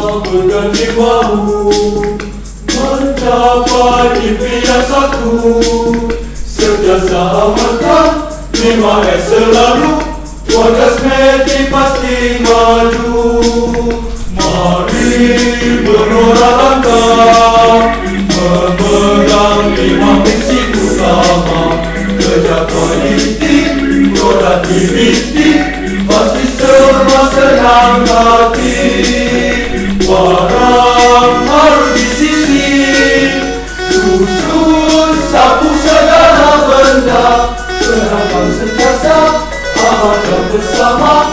berganti bahu mencapai impian satu. Sentiasa amankan 5S selalu, Warga Smeti pasti maju. Mari berorang langkah memegang 5 misi utama. Kerja politik, produktivitas, pasti semua senang hati. Barang harus disisi, susun sapu segala benda. Serahkan sentiasa, amankan bersama.